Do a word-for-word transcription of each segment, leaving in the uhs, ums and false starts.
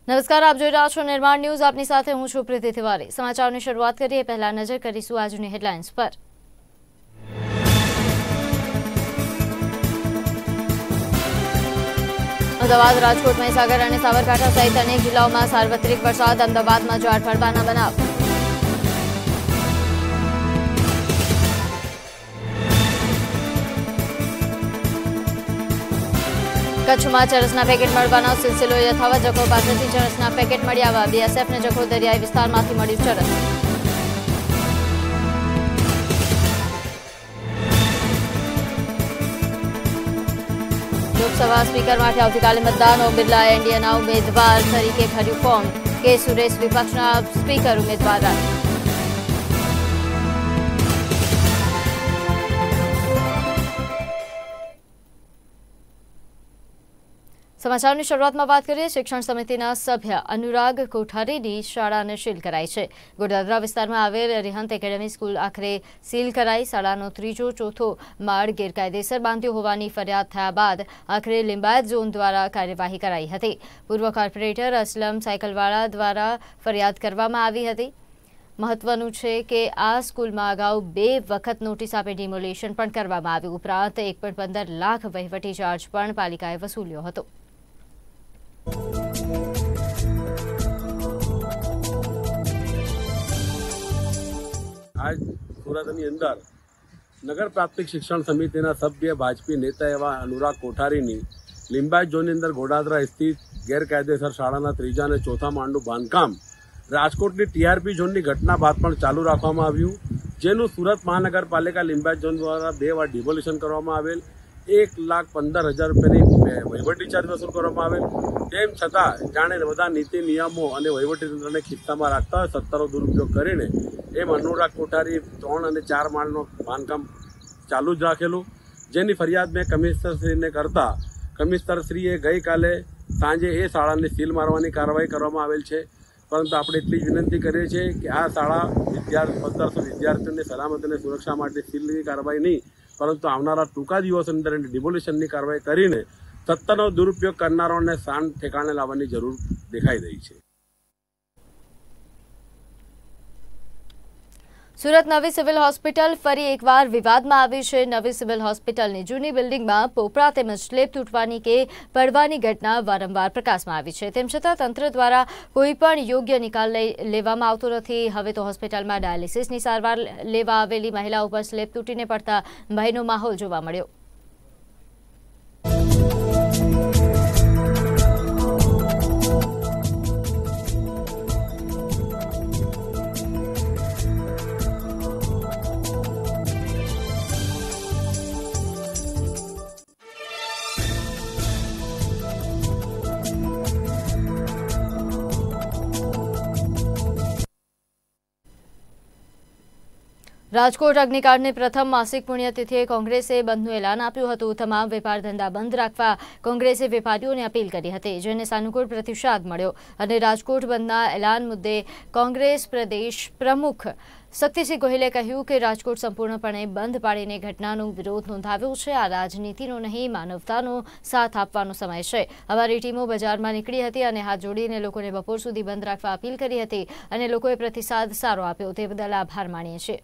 નમસ્કાર, આપ જોઈ રહ્યા છો નિર્માણ ન્યૂઝ। આપની સાથે હું છું પ્રીતિ તિવારી। સમાચારોની શરૂઆત કરીએ પહેલા નજર કરીશું આજની હેડલાઇન્સ પર। અમદાવાદ, રાજકોટ, મહીસાગર અને સાબરકાંઠા સહિત અનેક જિલ્લાઓમાં સાર્વત્રિક વરસાદ। અમદાવાદમાં ઝાડ પડવાના બનાવ। કચ્છમાં ચરસના પેકેટ મળવાનો સિલસિલો યથાવત। જખો પાસેથી ચરસના પેકેટ મળી આવ્યા। બીએસએફને જખો દરિયાઈ વિસ્તારમાંથી મળ્યું ચરસ। લોકસભા સ્પીકર માટે આવતીકાલે મતદાન। ઓમ બિરલાએ એનડીએના ઉમેદવાર તરીકે ભર્યું ફોર્મ। કે સુરેશ વિપક્ષના સ્પીકર ઉમેદવાર રહ્યા। સમાચારની શરૂઆતમાં વાત કરીએ। શિક્ષણ સમિતિના સભ્ય અનુરાગ કોઠારીની શાળાને સીલ કરાઈ છે। ગોડાદરા વિસ્તારમાં આવેલ રિહંત એકેડમી સ્કૂલ આખરે સીલ કરાઈ। શાળાનો ત્રીજો ચોથો માળ ગેરકાયદેસર બાંધ્યો હોવાની ફરિયાદ થયા બાદ આખરે લિંબાયત ઝોન દ્વારા કાર્યવાહી કરાઈ હતી। પૂર્વ કોર્પોરેટર અસલમ સાયકલવાળા દ્વારા ફરિયાદ કરવામાં આવી હતી। મહત્વનું છે કે આ સ્કૂલમાં અગાઉ બે વખત નોટિસ આપી ડિમોલિશન પણ કરવામાં આવ્યું। ઉપરાંત એક પોઈન્ટ પંદર લાખ વહીવટી ચાર્જ પણ પાલિકાએ વસૂલ્યો હતો। आज સુરતની અંદર નગર પ્રાથમિક શિક્ષણ સમિતિના સભ્ય ભાજપી નેતા એવા અનુરાગ કોઠારીની લિંબાયત ઝોનની અંદર ગોડાદરા સ્થિત ગેરકાયદેસર શાળાના ત્રીજા અને ચોથા માળનું બાંધકામ રાજકોટની ટીઆરપી ઝોનની ઘટના બાદ પણ ચાલુ રાખવામાં આવ્યું, જેનું સુરત મહાનગરપાલિકા લિંબાયત ઝોન દ્વારા બે વાર ડિમોલિશન કરવામાં આવેલ। એક લાખ પંદર હજાર રૂપિયાની વહીવટી ચાર્જ વસૂલ કરવામાં આવેલ। તેમ છતાં જાણે બધા નીતિ નિયમો અને વહીવટી તંત્રને ખિસ્સામાં રાખતા હોય સત્તાનો દુરુપયોગ કરીને એમ અનુરાગ કોઠારી ત્રણ અને ચાર માળનું બાંધકામ ચાલુ જ રાખેલું, જેની ફરિયાદ મેં કમિશનરશ્રીને કરતા કમિશનરશ્રીએ ગઈકાલે સાંજે એ શાળાને સીલ મારવાની કાર્યવાહી કરવામાં આવેલ છે। પરંતુ આપણે એટલી જ વિનંતી કરીએ છીએ કે આ શાળા વિદ્યાર્થી પંદરસો વિદ્યાર્થીઓની સલામતી અને સુરક્ષા માટે સીલની કાર્યવાહી નહીં, પરંતુ આવનારા ટૂંકા દિવસોની અંદર ડિમોલિશનની કાર્યવાહી કરીને સત્તાનો દુરુપયોગ કરનારાઓને શાંત ઠેકાણે લાવવાની જરૂર દેખાઈ રહી છે। સુરત નવી સિવિલ હોસ્પિટલ ફરી એકવાર વિવાદમાં આવી છે। નવી સિવિલ હોસ્પિટલની જૂની બિલ્ડિંગમાં પોપડા તેમજ સ્લેબ તૂટવાની કે પડવાની ઘટના વારંવાર પ્રકાશમાં આવી છે। તેમ છતાં તંત્ર દ્વારા કોઈ પણ યોગ્ય નિકાલ લેવામાં આવતો નથી। હવે તો હોસ્પિટલમાં ડાયાલિસિસની સારવાર લેવા આવેલી મહિલા ઉપર સ્લેબ તૂટીને પડતા ભયનો માહોલ જોવા મળ્યો। રાજકોટ અગ્નિકાંડની પ્રથમ માસિક પુણ્યતિથિએ કોંગ્રેસે બંધનું એલાન આપ્યું હતું। તમામ વેપાર ધંધા બંધ રાખવા કોંગ્રેસે વેપારીઓને અપીલ કરી હતી, જેને સાનુકૂળ પ્રતિસાદ મળ્યો અને રાજકોટ બંધના એલાન મુદ્દે કોંગ્રેસ પ્રદેશ પ્રમુખ શક્તિસિંહ ગોહિલે કહ્યું કે રાજકોટ સંપૂર્ણપણે બંધ પાડીને ઘટનાનો વિરોધ નોંધાવ્યો છે। આ રાજનીતિનો નહીં, માનવતાનો સાથ આપવાનો સમય છે। અમારી ટીમો બજારમાં નીકળી હતી અને હાથ જોડીને લોકોને બપોર સુધી બંધ રાખવા અપીલ કરી હતી અને લોકોએ પ્રતિસાદ સારો આપ્યો, તે બદલ આભાર માનીએ છીએ।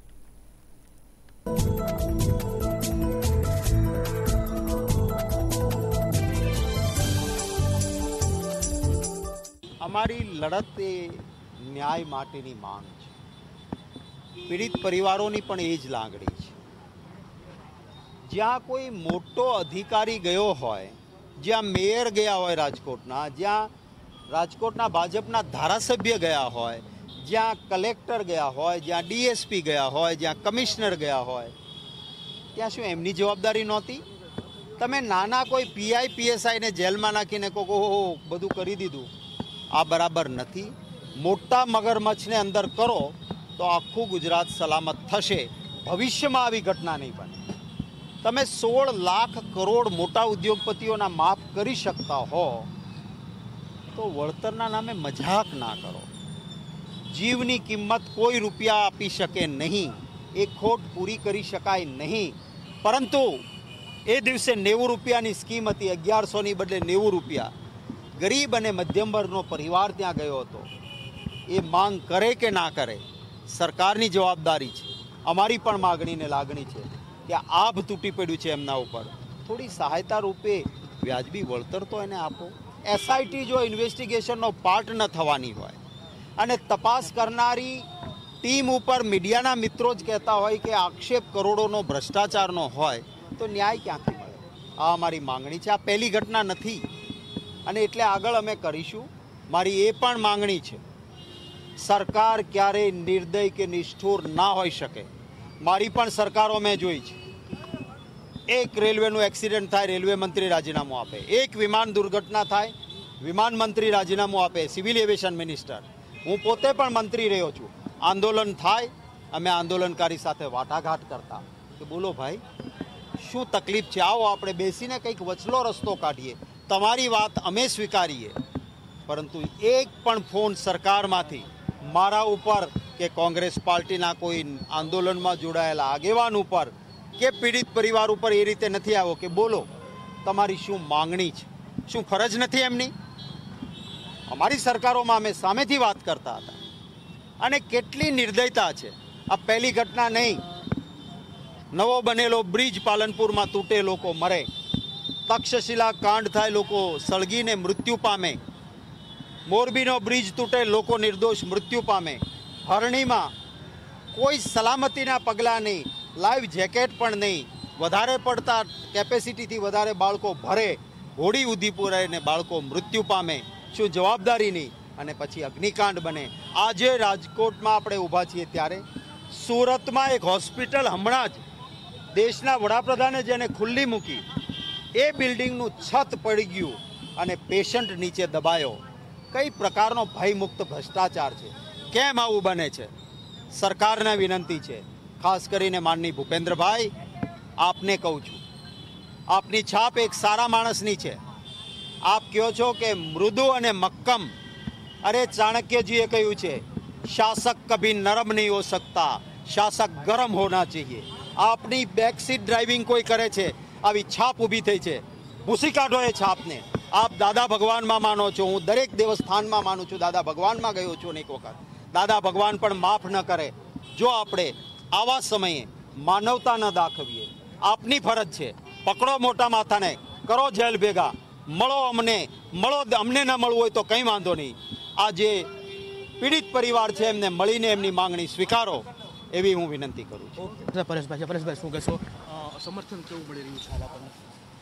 અમારી લડત એ ન્યાય માટેની માંગ છે। પીડિત પરિવારોની પણ એ જ લાગણી છે। જ્યાં કોઈ મોટો અધિકારી ગયો હોય, જ્યાં મેયર ગયા હોય રાજકોટના, જ્યાં રાજકોટના ભાજપના ધારાસભ્ય ગયા હોય, જ્યાં કલેક્ટર ગયા હોય, જ્યાં ડીએસપી ગયા હોય, જ્યાં કમિશનર ગયા હોય, ત્યાં શું એમની જવાબદારી નહોતી? તમે નાના કોઈ પીઆઈ પીએસઆઈને જેલમાં નાખીને કહો ઓહો બધું કરી દીધું, આ બરાબર નથી। મોટા મગરમચ્છને અંદર કરો તો આખું ગુજરાત સલામત થશે, ભવિષ્યમાં આવી ઘટના નહીં બને। તમે સોળ લાખ કરોડ મોટા ઉદ્યોગપતિઓના માફ કરી શકતા હો તો વળતરના નામે મજાક ના કરો। જીવની કિંમત કોઈ રૂપિયા આપી શકે નહીં, એ ખોટ પૂરી કરી શકાય નહીં। પરંતુ એ દિવસે નેવું રૂપિયાની સ્કીમ હતી, અગિયારસોની બદલે નેવું રૂપિયા। ગરીબ અને મધ્યમ વર્ગનો પરિવાર ત્યાં ગયો હતો, એ માંગ કરે કે ના કરે સરકારની જવાબદારી છે. અમારી પણ માગણીને લાગણી છે કે આભ તૂટી પડ્યું છે એમના ઉપર, થોડી સહાયતા રૂપે વ્યાજબી વળતર તો એને આપો. એસઆઈટી જો ઇન્વેસ્ટિગેશનનો પાર્ટ ન થવાની હોય અને તપાસ કરનારી ટીમ ઉપર મીડિયાના મિત્રો જ કહેતા હોય કે આક્ષેપ કરોડોનો ભ્રષ્ટાચારનો હોય તો ન્યાય ક્યાંથી મળે? આ અમારી માંગણી છે. આ પહેલી ઘટના નથી અને એટલે આગળ અમે કરીશું. મારી એ પણ માંગણી છે, સરકાર ક્યારેય નિર્દય કે નિષ્ઠુર ના હોઈ શકે. મારી પણ સરકારો મેં જોઈ છે. એક રેલવેનું એક્સિડન્ટ થાય, રેલવે મંત્રી રાજીનામું આપે. એક વિમાન દુર્ઘટના થાય, વિમાન મંત્રી રાજીનામું આપે, સિવિલ એવિએશન મિનિસ્ટર. હું પોતે પણ મંત્રી રહ્યો છું. આંદોલન થાય, અમે આંદોલનકારી સાથે વાટાઘાટ કરતા કે બોલો ભાઈ શું તકલીફ છે, આવો આપણે બેસીને કંઈક વચલો રસ્તો કાઢીએ, તમારી વાત અમે સ્વીકારીએ. પરંતુ એક પણ ફોન સરકારમાંથી મારા ઉપર કે કોંગ્રેસ પાર્ટીના કોઈ આંદોલનમાં જોડાયેલા આગેવાન ઉપર કે પીડિત પરિવાર ઉપર એ રીતે નથી આવ્યો કે બોલો તમારી શું માંગણી છે, શું ફરજ નથી એમની? અમારી સરકારોમાં અમે સામેથી વાત કરતા હતા. અને કેટલી નિર્દયતા છે. આ પહેલી ઘટના નહીં. નવો બનેલો બ્રિજ પાલનપુરમાં તૂટે, લોકો મરે. તક્ષશિલા કાંડ થાય, લોકો સળગીને મૃત્યુ પામે. મોરબીનો બ્રિજ તૂટે, લોકો નિર્દોષ મૃત્યુ પામે. હરણીમાં કોઈ સલામતીના પગલાં નહીં, લાઈવ જેકેટ પણ નહીં, વધારે પડતા કેપેસિટીથી વધારે બાળકો ભરે, હોડી ઉધી પૂરે ને બાળકો મૃત્યુ પામે. શું જવાબદારી નહીં? અને પછી અગ્નિકાંડ બને. આજે રાજકોટમાં આપણે ઊભા છીએ ત્યારે સુરતમાં એક હોસ્પિટલ હમણાં જ દેશના વડાપ્રધાને જેને ખુલ્લી મૂકી, એ બિલ્ડિંગનું છત પડી ગયું અને પેશન્ટ નીચે દબાયો. કઈ પ્રકારનો ભયમુક્ત ભ્રષ્ટાચાર છે? કેમ આવું બને છે? સરકારને વિનંતી છે, ખાસ કરીને માનનીય ભૂપેન્દ્રભાઈ, આપને કહું છું, આપની છાપ એક સારા માણસની છે. આપ કહો છો કે મૃદુ અને મક્કમ. અરે ચાણક્યજીએ કહ્યું છે, શાસક કભી નરમ નહીં હો સકતા, શાસક ગરમ હોના चाहिए. આપની બેકસીટ ડ્રાઇવિંગ કોઈ કરે છે, આવી છાપ ઊભી થઈ છે. ભૂસી કાઢો એ છાપને. આપ દાદા ભગવાનમાં માનો છો, હું દરેક દેવસ્થાનમાં માનું છું, દાદા ભગવાનમાં ગયો છું એક વખત. દાદા ભગવાન પણ માફ ન કરે જો આપણે આવા સમયે માનવતા ન દાખવીએ. આપની ફરજ છે, પકડો મોટા માથાને, કરો જેલ ભેગા, મળો અમને, મળો અમને ન મળવું હોય તો કંઈ વાંધો નહીં. આ જે પીડિત પરિવાર છે એમને મળીને એમની માંગણી સ્વીકારો એવી હું વિનંતી કરું છું. પરેશભાઈ પરેશભાઈ શું કહેશો? સમર્થન કેવું મળી રહ્યું છે આપણને?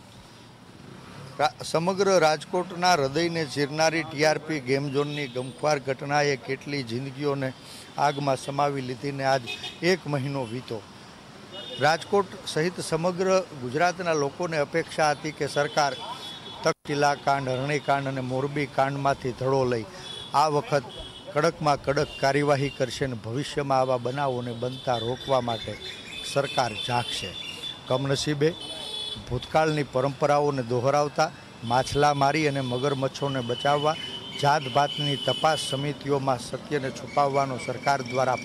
સમગ્ર રાજકોટના હૃદયને ચીરનારી ટીઆરપી ગેમ ઝોનની ગમખ્વાર ઘટનાએ કેટલી જિંદગીઓને આગમાં સમાવી લીધીને આજ એક મહિનો વીતો. રાજકોટ સહિત સમગ્ર ગુજરાતના લોકોને અપેક્ષા હતી કે સરકાર તક્ષશિલા કાંડ, હરણીકાંડ અને મોરબી કાંડમાંથી ધડો લઈ આ વખત કડકમાં કડક કાર્યવાહી કરશે અને ભવિષ્યમાં આવા બનાવોને બનતા રોકવા માટે સરકાર જાગશે. કમનસીબે ભૂતકાળની પરંપરાઓને દોહરાવતા માછલામારી અને મગરમચ્છોને બચાવવા જાત ભાતની તપાસ સમિતિઓમાં સત્યને છુપાવવાનો સરકાર દ્વારા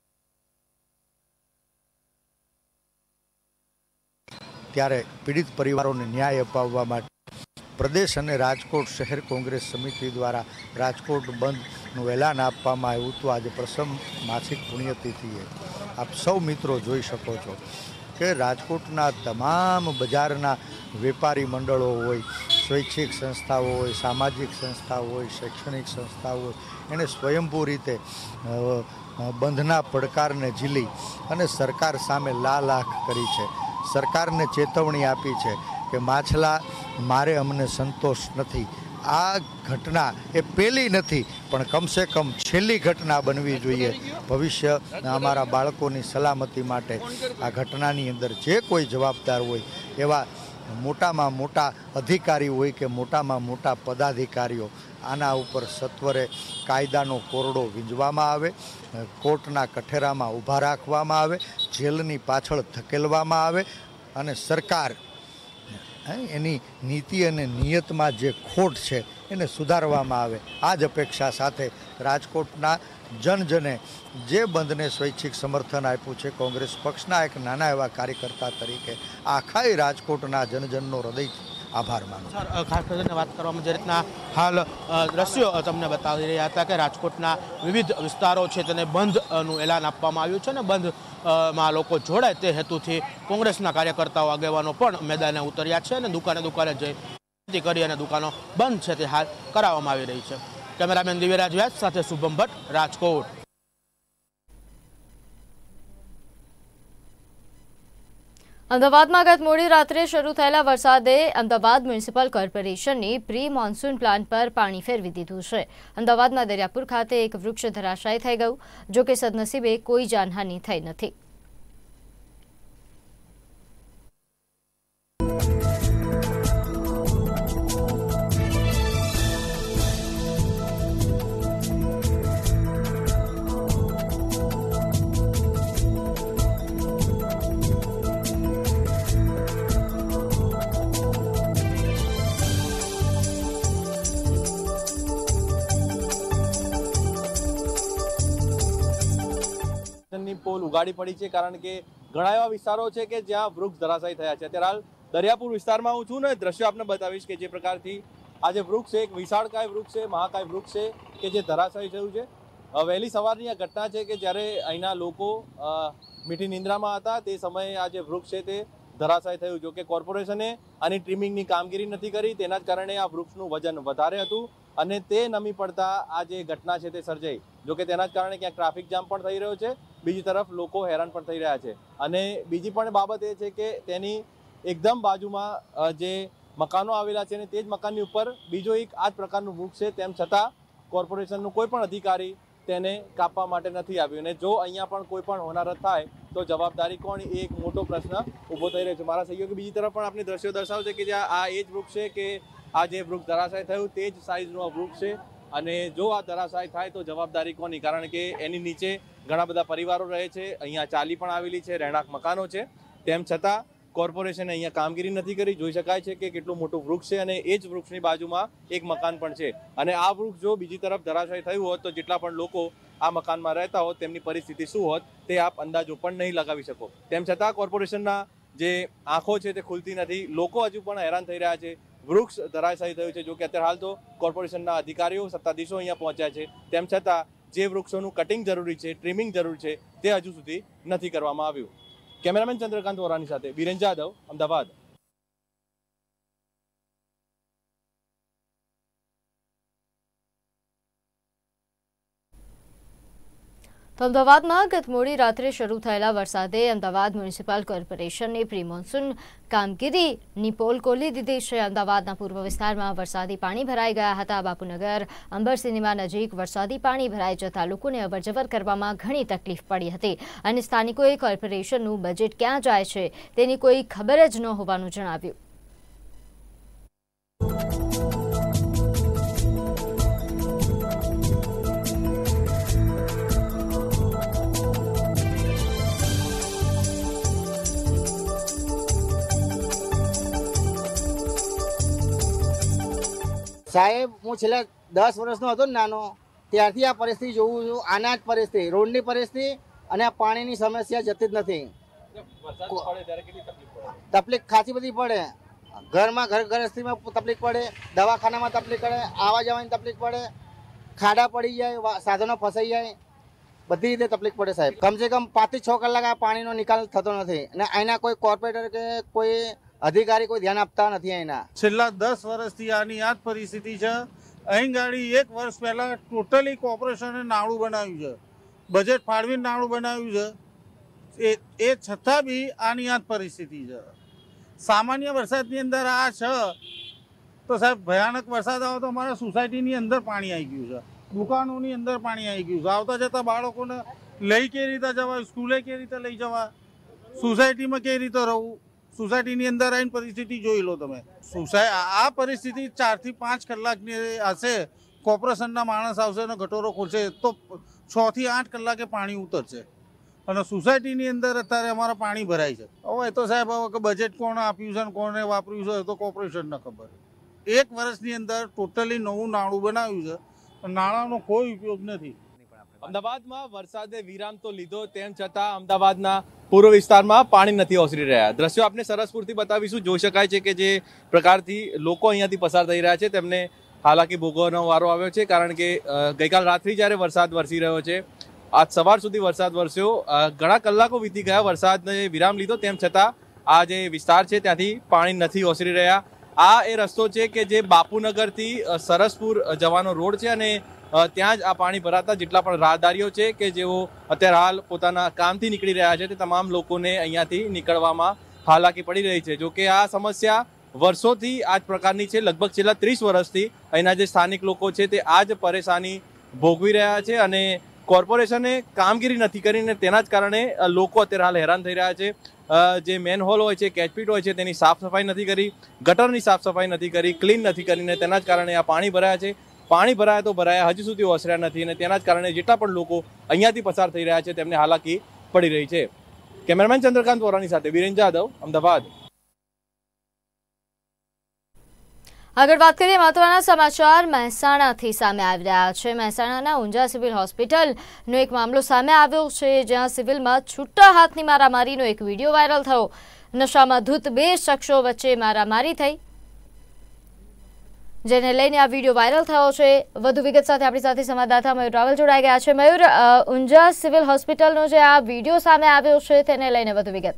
ત્યારે પીડિત પરિવારોને ન્યાય અપાવવા માટે પ્રદેશ અને રાજકોટ શહેર કોંગ્રેસ સમિતિ દ્વારા રાજકોટ બંધનું એલાન આપવામાં આવ્યું હતું. આજે પ્રથમ માસિક પુણ્યતિથિએ આપ સૌ મિત્રો જોઈ શકો છો કે રાજકોટના તમામ બજારના વેપારી મંડળો હોય, સ્વૈચ્છિક સંસ્થાઓ હોય, સામાજિક સંસ્થાઓ હોય, શૈક્ષણિક સંસ્થાઓ હોય, એણે સ્વયંભૂ રીતે બંધના પડકારને ઝીલી અને સરકાર સામે લાલ આંખ કરી છે. સરકારને ચેતવણી આપી છે કે માછલા મારે અમને સંતોષ નથી. આ ઘટના એ પહેલી નથી પણ કમસે કમ છેલ્લી ઘટના બનવી જોઈએ. ભવિષ્ય અમારા બાળકોની સલામતી માટે આ ઘટનાની અંદર જે કોઈ જવાબદાર હોય એવા મોટામાં મોટા અધિકારી હોય કે મોટામાં મોટા પદાધિકારીઓ આના ઉપર સત્વરે કાયદાનો કોરડો વીંજવામાં આવે, કોર્ટના કઠેરામાં ઊભા રાખવામાં આવે, જેલની પાછળ ધકેલવામાં આવે અને સરકાર એની નીતિ અને નિયતમાં જે ખોટ છે એને સુધારવામાં આવે. આ જ અપેક્ષા સાથે રાજકોટના જનજને જે બંધને સ્વૈચ્છિક સમર્થન આપ્યું છે, કોંગ્રેસ પક્ષના એક નાના એવા કાર્યકર્તા તરીકે આખા રાજકોટના જનજનનો હૃદય આભાર માનું છું. સર, ખાસ કરીને વાત કરવામાં જે રીતના હાલ દ્રશ્યો તમને બતાવી રહ્યા હતા કે રાજકોટના વિવિધ વિસ્તારો છે તેને બંધનું એલાન આપવામાં આવ્યું છે અને બંધમાં લોકો જોડાય તે હેતુથી કોંગ્રેસના કાર્યકર્તાઓ આગેવાનો પણ મેદાને ઉતર્યા છે અને દુકાને દુકાને જઈ કરી અને દુકાનો બંધ છે તે હાલ કરાવવામાં આવી રહી છે. કેમેરામેન દિવ્યરાજ વ્યાસ સાથે શુભમ ભટ્ટ, રાજકોટ. અમદાવાદમાં ગત મોડી રાત્રે શરૂ થયેલા વરસાદે અમદાવાદ મ્યુનિસિપલ કોર્પોરેશનની પ્રી મોન્સૂન પ્લાન પર પાણી ફેરવી દીધું છે. અમદાવાદના દરિયાપુર ખાતે એક વૃક્ષ ધરાશાયી થઈ ગયું, જો કે સદનસીબે કોઈ જાનહાનિ થઈ નથી. પોલ ઉગાડી પડી છે કારણ કે ઘણા એવા વિસ્તારો છે કે જ્યાં વૃક્ષ ધરાશાયી થયા છે. અત્યારે હાલ દરિયાપુર વિસ્તારમાં હું છું ને દ્રશ્ય આપને બતાવીશ કે જે પ્રકારથી આ જે વૃક્ષ છે એક વિશાળકાય વૃક્ષ છે, મહાકાય વૃક્ષ છે કે જે ધરાશાયી થયું છે. વહેલી સવારની આ ઘટના છે કે જ્યારે અહીંના લોકો મીઠી નિંદ્રામાં હતા તે સમયે આ જે વૃક્ષ છે તે ધરાશાયી થયું. જો કે કોર્પોરેશને આની ટ્રીમિંગની કામગીરી નથી કરી, તેના જ કારણે આ વૃક્ષનું વજન વધારે હતું અને તે નમી પડતા આ જે ઘટના છે તે સર્જાઈ. જો કે તેના જ કારણે ક્યાંક ટ્રાફિક જામ પણ થઈ રહ્યો છે, બીજી તરફ લોકો હેરાન પણ થઈ રહ્યા છે. અને બીજી પણ બાબત એ છે કે તેની એકદમ બાજુમાં જે મકાનો આવેલા છે અને તે જ મકાનની ઉપર બીજો એક આ જ પ્રકારનું વૃક્ષ છે, તેમ છતાં કોર્પોરેશનનું કોઈ પણ અધિકારી તેને કાપવા માટે નથી આવ્યું. અને જો અહીંયા પણ કોઈ પણ હોનારત થાય તો જવાબદારી કોણ, એ એક મોટો પ્રશ્ન ઊભો થઈ રહ્યો છે. મારા સહયોગી બીજી તરફ પણ આપણે દ્રશ્યો દર્શાવશે કે જ્યાં આ એ જ વૃક્ષ છે કે આ જે વૃક્ષ ધરાશાયી થયું તે જ સાઇઝનું આ વૃક્ષ છે. અને જો આ ધરાશાયી થાય તો જવાબદારી કોની, કારણ કે એની નીચે ઘણા બધા પરિવારો રહે છે, અહીંયા ચાલી પણ આવેલી છે, રહેણાંક મકાનો છે. તેમ છતાં કોર્પોરેશને અહીંયા કામગીરી નથી કરી. જોઈ શકાય છે કે કેટલું મોટું વૃક્ષ છે અને એ જ વૃક્ષની બાજુમાં એક મકાન પણ છે. અને આ વૃક્ષ જો બીજી તરફ ધરાશાયી થયું હોત તો જેટલા પણ લોકો આ મકાનમાં રહેતા હોત તેમની પરિસ્થિતિ શું હોત તે આપ અંદાજો પણ નહીં લગાવી શકો. તેમ છતાં કોર્પોરેશનના જે આંખો છે તે ખુલતી નથી. લોકો હજુ પણ હેરાન થઈ રહ્યા છે. વૃક્ષ ધરાશાયી થયું છે. જો કે અત્યારે હાલ તો કોર્પોરેશનના અધિકારીઓ, સત્તાધીશો અહીંયા પહોંચ્યા છે, તેમ છતાં જે વૃક્ષોનું કટિંગ જરૂરી છે, ટ્રીમિંગ જરૂરી છે તે હજુ સુધી નથી કરવામાં આવ્યું. કેમેરામેન ચંદ્રકાંત વોરાની સાથે બીરેન જાદવ, અમદાવાદ. તો અમદાવાદમાં ગત મોડી રાત્રે શરૂ થયેલા વરસાદે અમદાવાદ મ્યુનિસિપલ કોર્પોરેશનની પ્રી મોન્સૂન કામગીરીની પોલ ખોલી દીધી છે. અમદાવાદના પૂર્વ વિસ્તારમાં વરસાદી પાણી ભરાઈ ગયા હતા. બાપુનગર અંબર સિનેમા નજીક વરસાદી પાણી ભરાઈ જતા લોકોને અવરજવર કરવામાં ઘણી તકલીફ પડી હતી અને સ્થાનિકોએ કોર્પોરેશનનું બજેટ ક્યાં જાય છે તેની કોઈ ખબર જ ન હોવાનું જણાવ્યું. સાહેબ, હું છેલ્લા દસ વર્ષનો હતો ને નાનો ત્યારથી આ પરિસ્થિતિ જોઉં છું. આના જ પરિસ્થિતિ, રોડની પરિસ્થિતિ અને આ પાણીની સમસ્યા જતી જ નથી. તકલીફ ખાસી બધી પડે. ઘરમાં ઘર ગૃહસ્થીમાં તકલીફ પડે, દવાખાનામાં તકલીફ પડે, આવવા જવાની તકલીફ પડે, ખાડા પડી જાય, સાધનો ફસાઈ જાય, બધી રીતે તકલીફ પડે સાહેબ. કમસે કમ પાંચથી છ કલાક આ પાણીનો નિકાલ થતો નથી અને અહીંના કોઈ કોર્પોરેટર કે કોઈ અધિકારી કોઈ ધ્યાન આપતા નથી. અહીંના છેલ્લા દસ વર્ષથી આની આ જ પરિસ્થિતિ છે. અહીં ગાડી એક વર્ષ પહેલા ટોટલી કોર્પોરેશને નાળું બનાવ્યું છે, બજેટ ફાળવીને નાળું બનાવ્યું છે, એ એ છતાં બી આની આ જ પરિસ્થિતિ છે. સામાન્ય વરસાદની અંદર આ છે તો સાહેબ ભયાનક વરસાદ આવે તો અમારા સોસાયટીની અંદર પાણી આવી ગયું છે, દુકાનોની અંદર પાણી આવી ગયું છે. આવતા જતા બાળકોને લઈ કેવી રીતે જવાય, સ્કૂલે કેવી રીતે લઈ જવા, સોસાયટીમાં કેવી રીતે રહવું, સોસાયટીની અંદર આવીને પરિસ્થિતિ જોઈ લો તમે. સોસાય આ પરિસ્થિતિ ચારથી પાંચ કલાકની હશે. કોર્પોરેશનના માણસ આવશે અને ગટોરો ખોલશે તો છ થી આઠ કલાકે પાણી ઉતરશે અને સોસાયટીની અંદર અત્યારે અમારા પાણી ભરાય છે. હવે તો સાહેબ હવે બજેટ કોણે આપ્યું છે ને કોને વાપર્યું છે તો કોર્પોરેશનને ખબર. એક વર્ષની અંદર ટોટલી નવું નાળું બનાવ્યું છે, નાણાંનો કોઈ ઉપયોગ નથી. અમદાવાદમાં વરસાદે વિરામ તો લીધો, તેમ છતાં અમદાવાદના પૂર્વ વિસ્તારમાં પાણી નથી ઓસરી રહ્યા. દ્રશ્યો આપણે સરસપુરથી બતાવીશું. જોઈ શકાય છે કે જે પ્રકારથી લોકો અહીંયાથી પસાર થઈ રહ્યા છે તેમને હાલાકી ભોગવવાનો વારો આવ્યો છે, કારણ કે ગઈકાલ રાત્રિ જ્યારે વરસાદ વરસી રહ્યો છે, આજ સવાર સુધી વરસાદ વરસ્યો, ઘણા કલાકો વીતી ગયા, વરસાદને વિરામ લીધો, તેમ છતાં આ જે વિસ્તાર છે ત્યાંથી પાણી નથી ઓસરી રહ્યા. આ એ રસ્તો છે કે જે બાપુનગરથી સરસપુર જવાનો રોડ છે, અને ત્યાં જ આ પાણી ભરાતા જેટલા પણ રાહદારીઓ છે કે જેઓ અત્યારે હાલ પોતાના કામથી નીકળી રહ્યા છે તે તમામ લોકોને અહીંયાથી નીકળવામાં હાલાકી પડી રહી છે. જોકે આ સમસ્યા વર્ષોથી આ જ પ્રકારની છે. લગભગ છેલ્લા ત્રીસ વર્ષથી અહીંના જે સ્થાનિક લોકો છે તે આ જ પરેશાની ભોગવી રહ્યા છે, અને કોર્પોરેશને કામગીરી નથી કરીને તેના જ કારણે લોકો અત્યારે હાલ હેરાન થઈ રહ્યા છે. જે મેન હોલ હોય છે, કેચપીટ હોય છે, તેની સાફ સફાઈ નથી કરી, ગટરની સાફ સફાઈ નથી કરી, ક્લીન નથી કરીને તેના જ કારણે આ પાણી ભરાયા છે. પાણી ભરાયા તો ભરાયા, હજી સુધી ઓસર્યા નથી, અને તેના જ કારણે જેટલા પણ લોકો અહીંયાથી પસાર થઈ રહ્યા છે તેમને હાલાકી પડી રહી છે. કેમેરામેન ચંદ્રકાંત વોરાની સાથે વિરેન જાદવ, અમદાવાદ. આગળ વાત કરીએ મહત્વના સમાચાર મહેસાણાથી સામે આવી રહ્યા છે. મહેસાણાના ઊંઝા સિવિલ હોસ્પિટલનો એક મામલો સામે આવ્યો છે, જ્યાં સિવિલમાં છૂટા હાથની મારામારીનો એક વિડીયો વાયરલ થયો. નશામાં ધૂત બે શખ્સો વચ્ચે મારામારી થઈ, જેને લઈને આ વિડીયો વાયરલ થયો છે. વધુ વિગત સાથે આપણી સાથે સંવાદદાતા મયુર રાવલ જોડાઈ ગયા છે. મયુર, ઊંઝા સિવિલ હોસ્પિટલનો જે આ વિડીયો સામે આવ્યો છે તેને લઈને વધુ વિગત.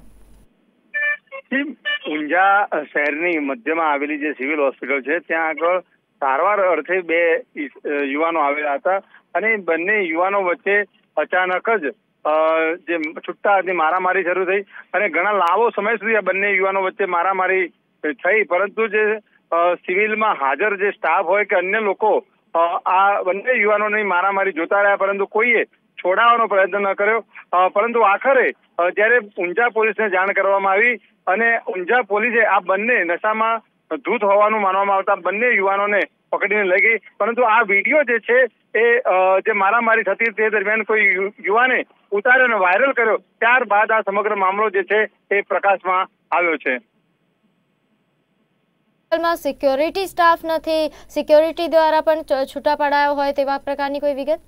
ઊંઝા શહેરની મધ્યમાં આવેલી જે સિવિલ હોસ્પિટલ છે ત્યાં આગળ સારવાર અર્થે બે યુવાનો આવેલા હતા, અને બંને યુવાનો વચ્ચે અચાનક જ જે છૂટા હાથની મારામારી શરૂ થઈ, અને ઘણા લાંબો સમય સુધી આ બંને યુવાનો વચ્ચે મારામારી થઈ. પરંતુ જે સિવિલમાં હાજર જે સ્ટાફ હોય કે અન્ય લોકો આ બંને યુવાનોની મારામારી જોતા રહ્યા, પરંતુ કોઈએ છોડાવવાનો પ્રયત્ન ન કર્યો. પરંતુ આખરે જયારે ઊંઝા પોલીસને જાણ કરવામાં આવી, અને ઊંઝા પોલીસે આ બંને નશામાં ધૂત હોવાનું માનવામાં આવતા બંને યુવાનોને પકડીને લઈ ગઈ. પરંતુ આ વિડીયો જે છે એ જે મારામારી થતી તે દરમિયાન કોઈ યુવાને ઉતાર્યો અને વાયરલ કર્યો, ત્યારબાદ આ સમગ્ર મામલો જે છે એ પ્રકાશમાં આવ્યો છે. સિક્યોરિટી સ્ટાફ નથી, સિક્યોરિટી દ્વારા પણ છૂટા પડાયો હોય તેવા પ્રકારની કોઈ વિગત?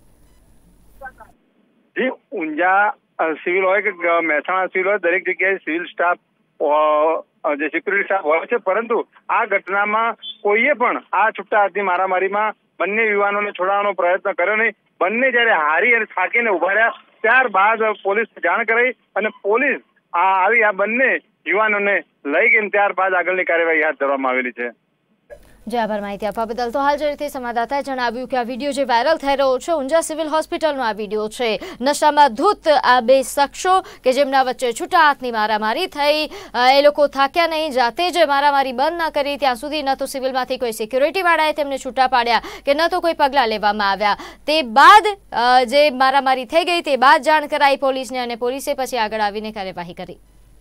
જી, ઊંઝા સિવિલ હોય કે મહેસાણા સિવિલ હોય, દરેક જગ્યાએ સિવિલ સ્ટાફ જે સિક્યુરિટી સ્ટાફ હોય છે, પરંતુ આ ઘટનામાં કોઈએ પણ આ છૂટા હાથની મારામારીમાં બંને યુવાનોને છોડાવવાનો પ્રયત્ન કર્યો નહીં. બંને જયારે હારી અને થાકીને ઉભા રહ્યા ત્યારબાદ પોલીસને જાણ કરાઈ, અને પોલીસ આવી આ બંને યુવાનોને લઈ ગઈ, ત્યારબાદ આગળની કાર્યવાહી હાથ ધરવામાં આવેલી છે. જી આભાર માહિતી આપવા બદલ. તો હાલ જે રીતે સંવાદદાતાએ જણાવ્યું કે આ વિડીયો જે વાયરલ થઈ રહ્યો છે ઊંઝા સિવિલ હોસ્પિટલનો આ વિડીયો છે. નશામાં ધૂત આ બે શખ્સો કે જેમના વચ્ચે છૂટા હાથની મારામારી થઈ, એ લોકો થાક્યા નહીં, જાતે જ મારામારી બંધ ન કરી ત્યાં સુધી ન તો સિવિલમાંથી કોઈ સિક્યુરિટી વાળાએ તેમને છૂટા પાડ્યા કે ન તો કોઈ પગલાં લેવામાં આવ્યા. તે બાદ જે મારામારી થઈ ગઈ તે બાદ જાણ કરાઈ પોલીસને, અને પોલીસે પછી આગળ આવીને કાર્યવાહી કરી.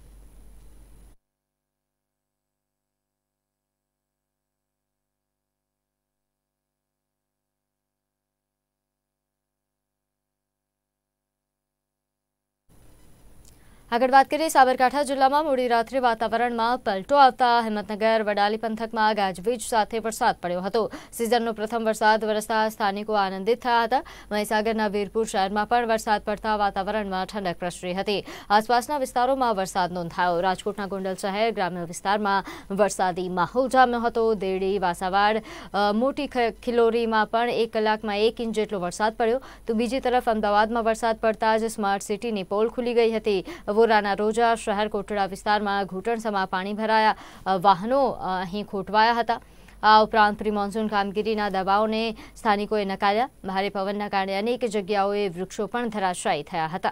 આગળ વાત કરીએ સાબરકાંઠા જિલ્લામાં મોડી રાત્રે વાતાવરણમાં પલટો આવતા હિંમતનગર વડાલી પંથકમાં ગાજવીજ સાથે વરસાદ પડ્યો હતો. સિઝનનો પ્રથમ વરસાદ વરસતા સ્થાનિકો આનંદિત થયા હતા. મહીસાગરના વીરપુર શહેરમાં પણ વરસાદ પડતા વાતાવરણમાં ઠંડક પ્રસરી હતી. આસપાસના વિસ્તારોમાં વરસાદ નોંધાયો. રાજકોટના ગોંડલ શહેર ગ્રામ્ય વિસ્તારમાં વરસાદી માહોલ જામ્યો હતો. દેડી, વાસાવાડ, મોટી ખિલોરીમાં પણ એક કલાકમાં એક ઇંચ જેટલો વરસાદ પડ્યો. તો બીજી તરફ અમદાવાદમાં વરસાદ પડતા જ સ્માર્ટ સિટીની પોલ ખુલી ગઈ હતી. વોરાના રોજા શહેર કોટડા વિસ્તારમાં ઘૂંટણસમા પાણી ભરાયા, વાહનો અહીં ખોટવાયા હતા. આ ઉપરાંત પ્રી મોન્સૂન કામગીરીના દબાવોને સ્થાનિકોએ નકાર્યા. ભારે પવનના કારણે અનેક જગ્યાઓએ વૃક્ષો પણ ધરાશાયી થયા હતા.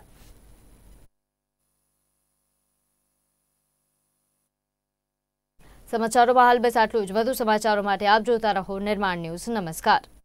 સમાચારોમાં હાલ બસ આટલું જ. વધુ સમાચારો માટે આપ જોતા રહો નિર્માણ ન્યૂઝ. નમસ્કાર.